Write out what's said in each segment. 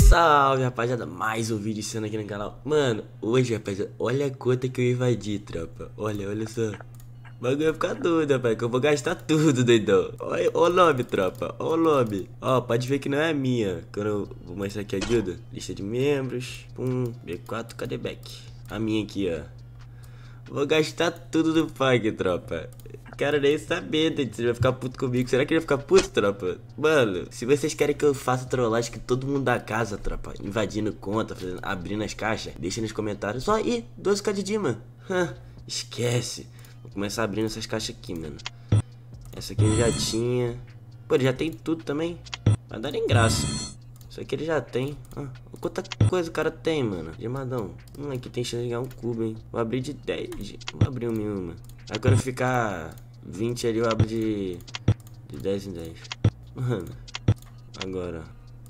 Salve, rapaziada, mais um vídeo sendo aqui no canal. Mano, hoje, rapaziada, olha a conta que eu invadi, tropa. Olha só. O bagulho vai ficar doido, rapaz, que eu vou gastar tudo, doidão. Olha o lobby, tropa, olha o lobby. Ó, pode ver que não é a minha. Quando eu vou mostrar aqui a guilda, lista de membros, pum, B4, cadê back? A minha aqui, ó. Vou gastar tudo do pack, tropa. Quero nem saber, doido, você vai ficar puto comigo. Será que ele vai ficar puto, tropa? Mano, se vocês querem que eu faça trollagem que todo mundo da casa, tropa, invadindo conta, abrindo as caixas, deixa nos comentários. Só aí, 12k de Dima. Esquece. Vou começar abrindo essas caixas aqui, mano. Essa aqui ele já tinha. Pô, ele já tem tudo também. Vai dar nem graça. Isso aqui ele já tem. Quanta coisa o cara tem, mano. Gemadão. Aqui tem chance de ganhar um cubo, hein. Vou abrir de 10. Vou abrir uma. Aí quando ficar 20 ali, eu abro de 10 em 10. Mano. Agora.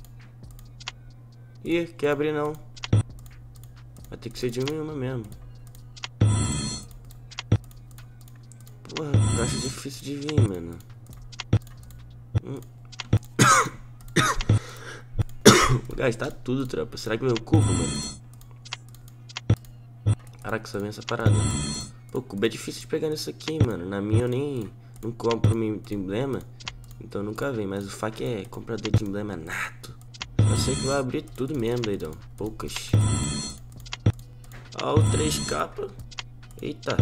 Ih, quer abrir não. Vai ter que ser de uma mesmo. Porra, eu acho difícil de vir, mano. Vou gastar tudo, tropa. Será que vem o cubo, mano? Caraca, só vem essa parada. Pô, cubo é difícil de pegar nisso aqui, mano. Na minha eu nem não compro muito emblema. Então nunca vem. Mas o fac é comprador de emblema nato. Eu sei que vai abrir tudo mesmo, doidão. Poucas. Ó, o 3K. Eita.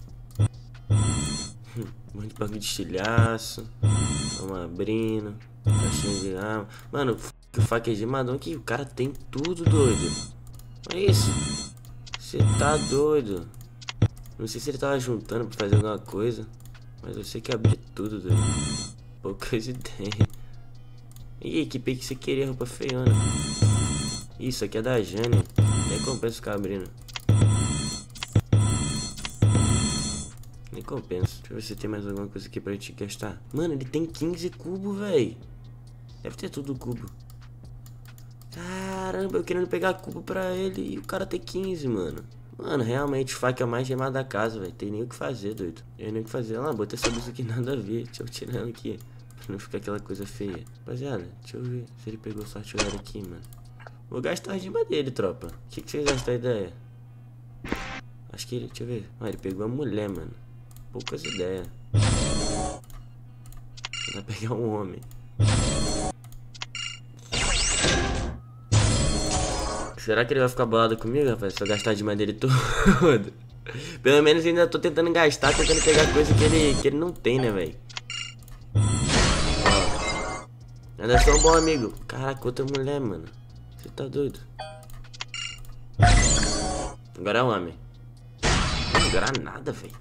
Um monte de bagulho de estilhaço. Vamos abrindo. Caixinha de arma. Mano, o fac é gemadão que o cara tem tudo, doido. Olha isso. Você tá doido. Não sei se ele tava juntando pra fazer alguma coisa. Mas eu sei que abri tudo, doido. Poucas ideias. Ih, equipe que você queria, roupa feiona. Isso aqui é da Jane. Nem compensa ficar abrindo. Nem compensa. Deixa eu ver se tem mais alguma coisa aqui pra gente gastar. Mano, ele tem 15 cubos, velho. Deve ter tudo cubo. Caramba, eu querendo pegar cubo pra ele e o cara tem 15, mano. Mano, realmente o fac é o mais gemado da casa, velho. Tem nem o que fazer, doido. Tem nem o que fazer. Olha lá, botei essa luz aqui, nada a ver. Deixa eu tirando aqui. Pra não ficar aquela coisa feia. Rapaziada, deixa eu ver se ele pegou sorte horário aqui, mano. Vou gastar a gema dele, tropa. O que vocês acham da ideia? Acho que ele, deixa eu ver. Ele pegou a mulher, mano. Poucas ideias. Vai pegar um homem. Será que ele vai ficar bolado comigo, rapaz? Se eu gastar de madeira todo. Pelo menos ainda tô tentando gastar, tentando pegar coisa que ele não tem, né, velho? Ainda sou um bom amigo. Caraca, outra mulher, mano. Você tá doido? Agora é um homem. Agora nada, velho.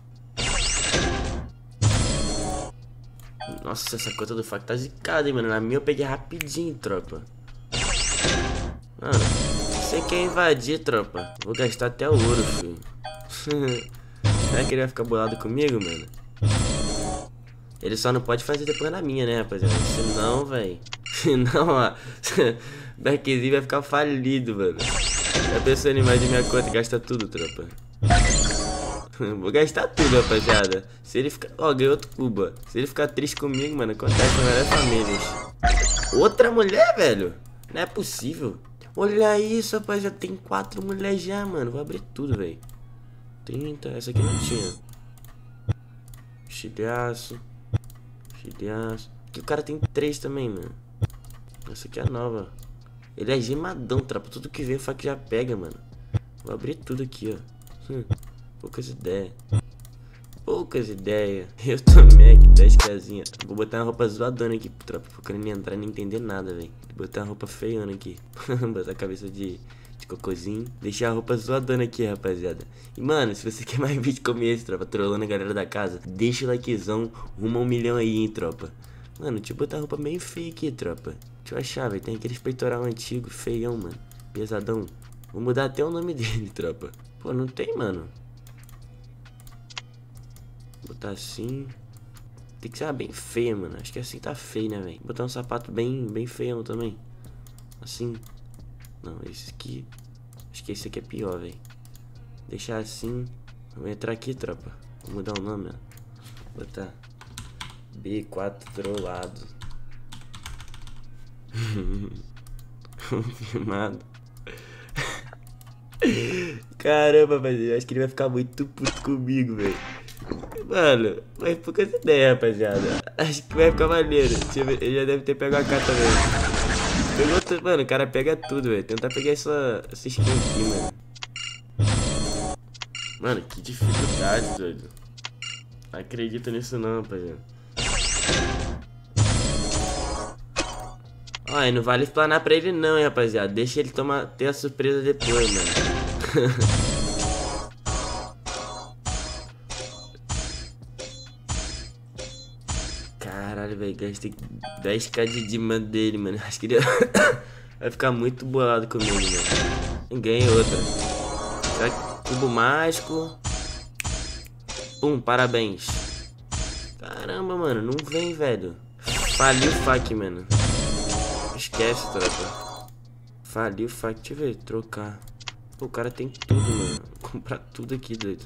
Nossa, essa conta do fac tá zicada, hein, mano. Na minha eu peguei rapidinho, tropa. Mano, você quer invadir, tropa? Vou gastar até o ouro, filho. Será que ele vai ficar bolado comigo, mano? Ele só não pode fazer depois na minha, né, rapaziada? Senão, velho. Senão, ó. Backzinho vai ficar falido, mano. Já pensou em invadir minha conta e gastar tudo, tropa? Vou gastar tudo, rapaziada. Se ele ficar... Ó, ganhou outro cuba. Se ele ficar triste comigo, mano, acontece com várias famílias. Outra mulher, velho? Não é possível. Olha isso, rapaziada. Tem 4 mulheres já, mano. Vou abrir tudo, velho. 30. Essa aqui não tinha. Estilhaço. Estilhaço. Aqui o cara tem 3 também, mano. Essa aqui é nova. Ele é gemadão, tropa. Tudo que vem o fac já pega, mano. Vou abrir tudo aqui, ó. Poucas ideias. Poucas ideias. Eu tomei aqui 10 casinhas. Vou botar uma roupa zoadona aqui, tropa. Porque eu nem entrar nem entender nada, velho. Vou botar uma roupa feiona aqui. Botar a cabeça de cocôzinho. Deixar a roupa zoadona aqui, rapaziada. E, mano, se você quer mais vídeo como esse, tropa, trollando a galera da casa, deixa o likezão. Rumo a 1 milhão aí, hein, tropa. Mano, deixa eu botar a roupa bem feia aqui, tropa. Deixa eu achar, velho. Tem aqueles peitoral antigo, feião, mano. Pesadão. Vou mudar até o nome dele, tropa. Pô, não tem, mano. Botar assim. Tem que ser uma bem feia, mano. Acho que assim tá feio, né, velho? Botar um sapato bem feião também. Assim. Não, esse aqui. Acho que esse aqui é pior, velho. Deixar assim. Vou entrar aqui, tropa. Vou mudar o nome, ó. Botar B4 trollado. Confirmado. Caramba, rapaziada, acho que ele vai ficar muito puto comigo, velho. Mano, mas poucas ideias, rapaziada. Acho que vai ficar maneiro. Deixa eu ver, ele já deve ter pegado a K também. Pegou tudo, mano, o cara pega tudo, velho. Tentar pegar essa skin aqui, mano. Mano, que dificuldade, doido. Não acredito nisso não, rapaziada. Ó, e não vale explanar pra ele não, hein, rapaziada. Deixa ele ter a surpresa depois, mano. Caralho, velho, gastei 10k de dima dele, mano. Acho que ele vai ficar muito bolado comigo, mano. E ganhei outra. Cubo mágico. Pum, parabéns. Caramba, mano, não vem, velho. Faliu o fac, mano. Esquece, tropa. Faliu o fac. Deixa eu ver, trocar. Pô, o cara tem tudo, mano. Vou comprar tudo aqui, doido.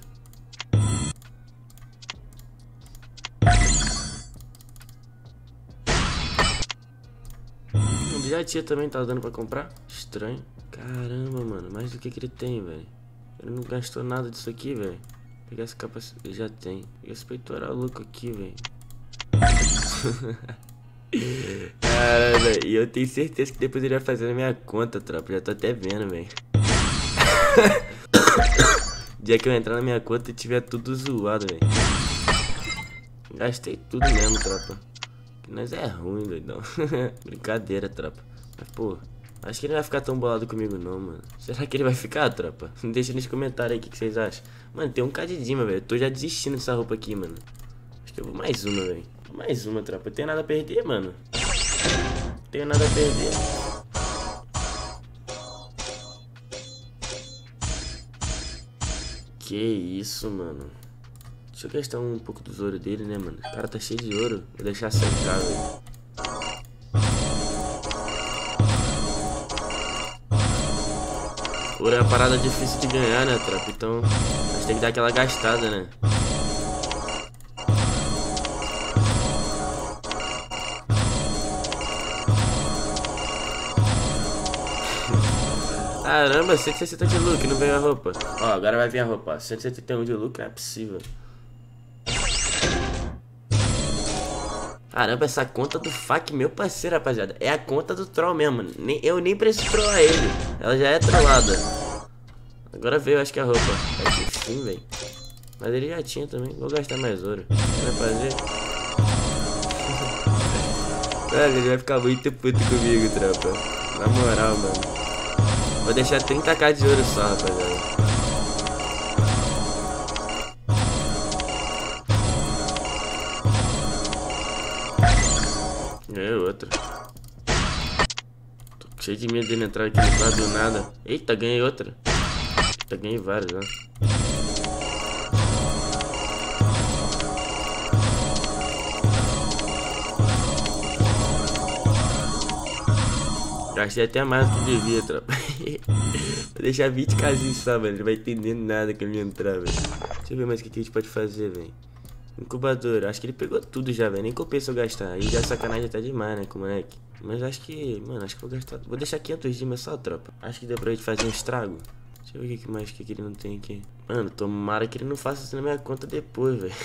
Já tinha também, tá dando pra comprar? Estranho. Caramba, mano, mais do que ele tem, velho. Ele não gastou nada disso aqui, velho. Pegar essa capa, ele já tem. Pegar esse peitoral louco aqui, velho. Caramba, velho. E eu tenho certeza que depois ele vai fazer na minha conta, tropa. Já tô até vendo, velho. Dia que eu entrar na minha conta e tiver tudo zoado, velho. Gastei tudo mesmo, tropa. Nós é ruim, doidão. Brincadeira, tropa. Mas, pô, acho que ele não vai ficar tão bolado comigo, não, mano. Será que ele vai ficar, tropa? Deixa nos comentários aí o que vocês acham. Mano, tem um K de Dima, velho. Eu tô já desistindo dessa roupa aqui, mano. Acho que eu vou mais uma, velho. Mais uma, tropa. Eu tenho nada a perder, mano. Não tenho nada a perder. Que isso, mano. Deixa eu gastar um pouco do ouro dele, né, mano? O cara tá cheio de ouro. Vou deixar secar, velho. Ouro é uma parada difícil de ganhar, né, tropa? Então, a gente tem que dar aquela gastada, né? Caramba, 160 de look, não veio a roupa. Ó, agora vai vir a roupa, ó. 171 de look, não é possível. Caramba, essa conta do fac, meu parceiro, rapaziada, é a conta do troll mesmo. Eu nem preciso trollar ele. Ela já é trollada. Agora veio, acho que a roupa. Enfim, velho. Mas ele já tinha também. Vou gastar mais ouro. Vai fazer. Velho, ele vai ficar muito puto comigo, tropa. Na moral, mano. Vou deixar 30k de ouro só, rapaziada. Ganhei outra. Tô cheio de medo dele entrar aqui no lado do nada. Eita, ganhei outra. Eita, ganhei várias, ó. Gastei até mais do que devia, tropa. Vou deixar 20kzinho só, velho. Ele vai entender nada que ele entrar, velho. Deixa eu ver mais o que a gente pode fazer, velho. Incubador, acho que ele pegou tudo já, velho. Nem compensa eu gastar. Aí já sacanagem tá demais, né, com o moleque. Mas acho que, mano, acho que vou gastar. Vou deixar 500 dimas só, tropa. Acho que deu pra gente fazer um estrago. Deixa eu ver o que mais que ele não tem aqui. Mano, tomara que ele não faça isso na minha conta depois, velho.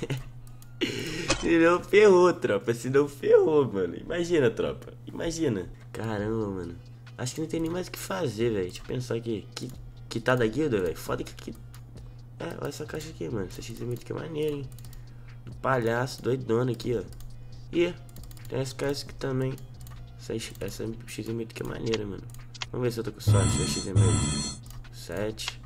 Senão ferrou, tropa. Senão ferrou, mano. Imagina, tropa. Imagina. Caramba, mano. Acho que não tem nem mais o que fazer, velho. Deixa eu pensar aqui. Que tá da guilda, velho. Foda que. É, olha essa caixa aqui, mano. Essa XM que é maneiro, hein. Do palhaço, doidona aqui, ó. E tem essa caixa aqui também. Essa XM que é maneira, mano. Vamos ver se eu tô com sorte. A XM 7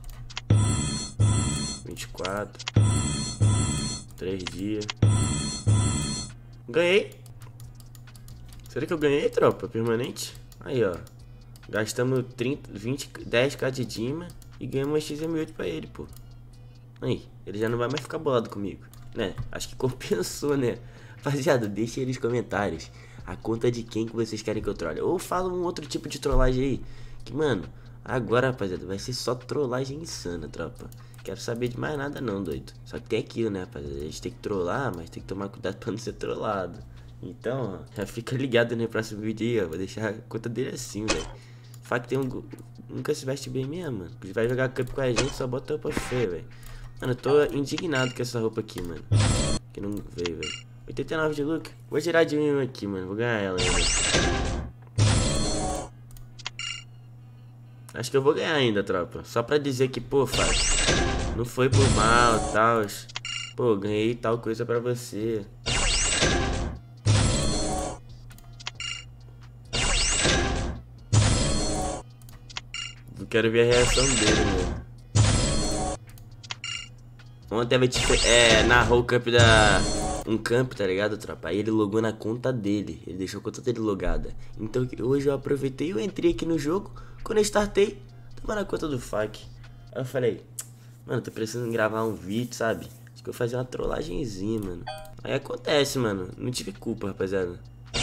24 3 dias. Ganhei. Será que eu ganhei, tropa? Permanente? Aí, ó. Gastamos 10k de Dima e ganhamos uma XM8 pra ele, pô. Aí, ele já não vai mais ficar bolado comigo, né? Acho que compensou, né? Rapaziada, deixa aí nos comentários a conta de quem que vocês querem que eu trole. Ou fala um outro tipo de trollagem aí. Que, mano, agora, rapaziada, vai ser só trollagem insana, tropa. Quero saber de mais nada não, doido. Só que tem aquilo, né, rapaziada? A gente tem que trollar, mas tem que tomar cuidado pra não ser trollado. Então, ó, já fica ligado no próximo vídeo aí, ó. Vou deixar a conta dele assim, velho. Fac tem nunca se veste bem mesmo, mano. Vai jogar cup com a gente, só bota roupa feia, velho. Mano, eu tô indignado com essa roupa aqui, mano. Que não veio, velho. 89 de look. Vou tirar de mim aqui, mano. Vou ganhar ela ainda. Acho que eu vou ganhar ainda, tropa. Só pra dizer que, pô, Fac, não foi por mal e tal. Pô, ganhei tal coisa pra você. Eu quero ver a reação dele, mano. Ontem a gente narrou o camp um camp, tá ligado, tropa? Aí ele logou na conta dele. Ele deixou a conta dele logada. Então hoje eu aproveitei, eu entrei aqui no jogo. Quando eu startei, tava na conta do Fac. Aí eu falei, mano, tô precisando gravar um vídeo, sabe? Acho que eu vou fazer uma trollagenzinha, mano. Aí acontece, mano. Não tive culpa, rapaziada.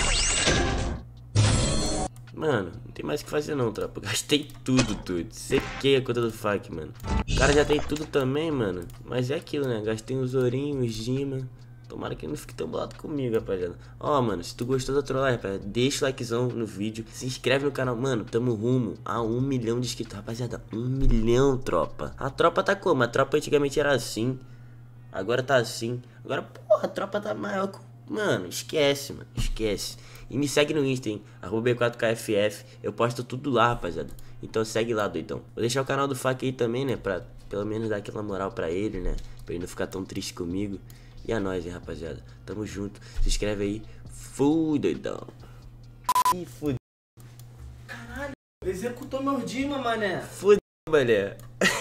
Mano, não tem mais o que fazer não, tropa. Gastei tudo. Sequei a conta do Fac, mano. O cara já tem tudo também, mano. Mas é aquilo, né? Gastei uns ourinhos, gema. Tomara que ele não fique tão bolado comigo, rapaziada. Ó, mano, se tu gostou da trollagem, rapaziada, deixa o likezão no vídeo. Se inscreve no canal. Mano, tamo rumo a 1 milhão de inscritos, rapaziada. 1 milhão, tropa. A tropa tá como? A tropa antigamente era assim. Agora tá assim. Agora, porra, a tropa tá maior. Mano, esquece, mano. Esquece. E me segue no Insta, hein? @B4KFF. Eu posto tudo lá, rapaziada. Então segue lá, doidão. Vou deixar o canal do Fac aí também, né? Pra pelo menos dar aquela moral pra ele, né? Pra ele não ficar tão triste comigo. E é nóis, hein, rapaziada. Tamo junto. Se inscreve aí. Fui, doidão. Ih, fudeu. Caralho, executou meu Dima, mané. Fudeu, mané.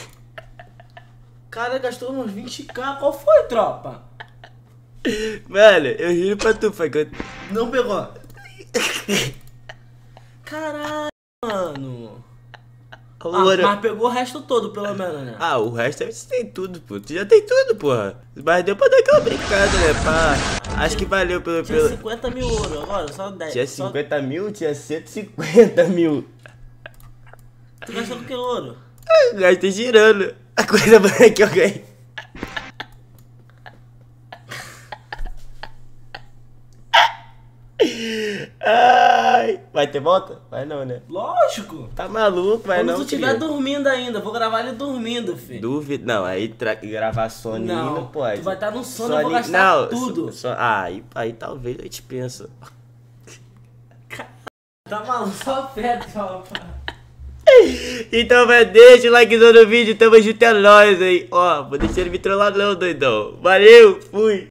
Cara, gastou uns 20k. Qual foi, tropa? Mano, eu juro pra tu, Fac. Não pegou. Caralho, mano. Mas pegou o resto todo, pelo menos, né? Ah, o resto você tem tudo, pô. Tu já tem tudo, porra. Mas deu pra dar aquela brincada, né? Pá. Acho que valeu pelo... Tinha 50 mil ouro, agora só 10. Tinha 50 mil, tinha 150 mil. Tu gastou com que ouro? Eu gastei girando. A coisa boa que eu ganhei. Ai, vai ter volta? Vai não, né? Lógico. Tá maluco, vai não. Quando tu estiver dormindo ainda, vou gravar ele dormindo, filho. Duvido. Não, aí gravar soninho não pode. Tu vai estar no sono, eu vou gastar tudo. Aí talvez a gente pensa. Tá maluco, só fé, tropa. Então, vai, deixa o likezão no vídeo, tamo junto, é nóis, hein. Ó, vou deixar ele me trollar não, doidão. Valeu, fui.